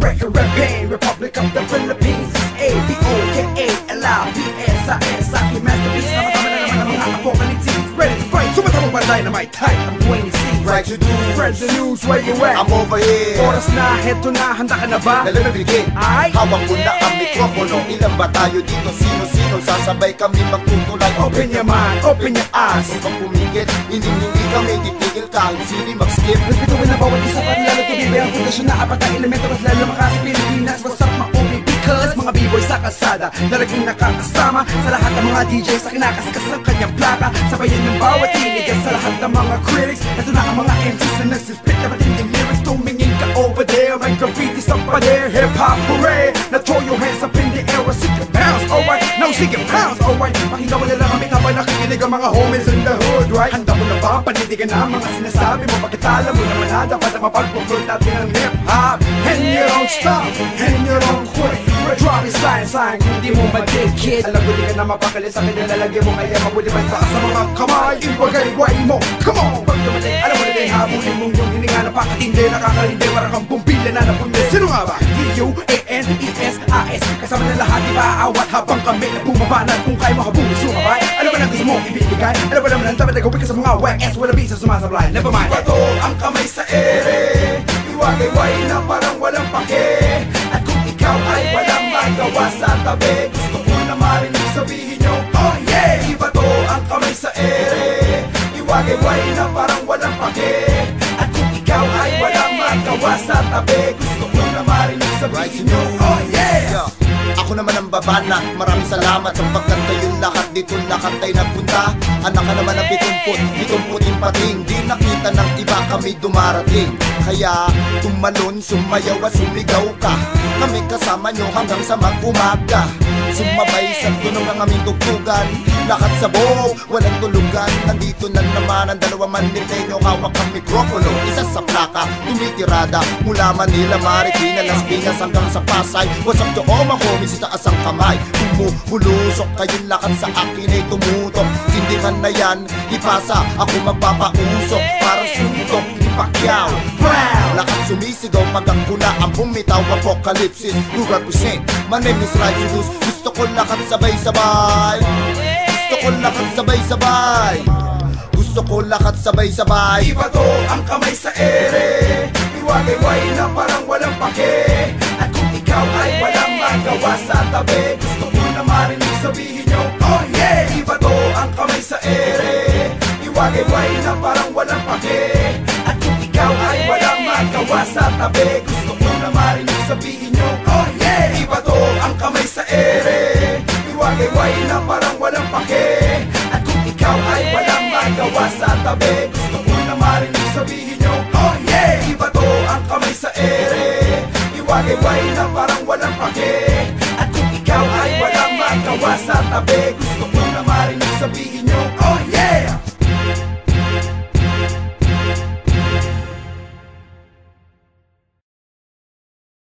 Reppin' Republic of the Philippines. ABOKA-LIPSIS. Aking masterpiece. Sama-sama na naman ang mga apocalypse. Ready to fight. Sumasama ba dynamite type? I'm Dwayne C. Right to do. Spread the news where you at. I'm over here. Oras na, heto na, handa ka na ba? Nalalabigin. Ay! Hawak ko na ang mikropono. Ilan ba tayo dito? Sino-sino? Sasabay kami magtutulay. Open your mind, open your eyes. Pag pumigit, hindi kami titigil kahit sino mag-skip. Respetuhin na bawat isa pa lalo tumibay ang pundasyon na apat ang elemento. Mas lalo makasa Pilipinas. What's up ma-omi? Because mga b-boys sa kalsada na laging nakakasama sa lahat ng mga DJ sa kinakaskas ng kanyang plaka. Sabayin ng bawat tinig sa lahat ng mga critics. Ito na ang mga MCs na nagsispit na matinding lyrics. Tumingin ka over there, may graffiti sa pader. Hip-hop parade, now throw your hands up in the air. Sick and pounds, alright, now sick and pounds, alright. Pakinggan mo nila kami habang nakikinig ang mga homies in the hood, right? Handa mo na ba? Panindigan na ang mga sinasabi mo. Bakit alam mo naman na dapat na mapagpukulot natin ang hip-hop. And you don't stop, and you don't quit. Drop it, sign, kung di mo ma-dig, kid. Alam ko di ka na mapakali sa akin, nilalagay mo. Kaya mabuli man taas sa mga kamay. Iwagay mo, come on. Pag dumating, alam mo na din, habulin mong yung hininga. Napakatindi, nakakarindi, parang kang bumbila na napundi. Sino nga ba? D-U-A-N-E-S-I-S. Kasama na lahat, di ba aawat habang kami na bumabanat. Kung kaya mo habulin, sumabay. Alam mo na gusto mo ibibigay. Alam mo naman ang dapat na gawin ka sa mga whack-ass wala bisa sumasablay. Never mind. Iba to ang kamay sa ere. Iwagay na parang walang pake. At kung ikaw ay walang magawa sa tabi, gusto ko na marinig sabihin nyo, oh yeah! Iba to ang kamay sa ere. Iwagay na parang walang pake. At kung ikaw ay walang magawa sa tabi, gusto ko na marinig sabihin nyo, oh yeah! Ako naman ang babana, maraming salamat sapagkat kayong lahat dito lahat ay nagpunta. Anak ka naman ang 70 pating. Di nakita ng iba kami dumarating. Kaya tumalon, sumayaw at sumigaw ka. Kami kasama nyo hanggang sa mag-umaga. Sumabay sa tunog ng aming tugtugan. Lahat sa buo, walang tulugan. Nandito na naman ang dalawang manliteño. Hawak ang mikropono, isa sa plaka tumitirada mula Manila, Marikina, Las Piñas hanggang sa Pasay. What's up to all my homies, itaas ang kamay. Bumubulusok kayong lahat sa akin ay tumutok. Sindihan na yan, ipasa, ako magpapausok. Parang suntok ni Pacquiao. Lahat sumisigaw pag ang kuna ang bumitaw. Apocalypse, who represent? My name is Righteous. Gusto ko lahat sabay-sabay. Gusto ko lahat sabay-sabay. Gusto ko lahat sabay-sabay. Iba to ang kamay sa ere. Iwagay na parang walang pake. At kung ikaw ay walang magawa sa tabi, gusto ko na marinig sabihin nyo, oh yeah! Iba to ang kamay sa ere. Iwagay na parang walang pake. At kung ikaw ay walang magawa sa tabi, gusto ko na marinig sabihin nyo, oh yeah! Iba to ang kamay sa ere. Iwagay na parang walang pake. At kung ikaw ay walang magawa sa tabi, gusto ko na marinig sabihin nyo, oh yeah! Iba to ang kamay sa ere. Iwagay na parang walang pake. At kung ikaw ay walang magawa sa tabi, gusto ko na marinig sabihin nyo,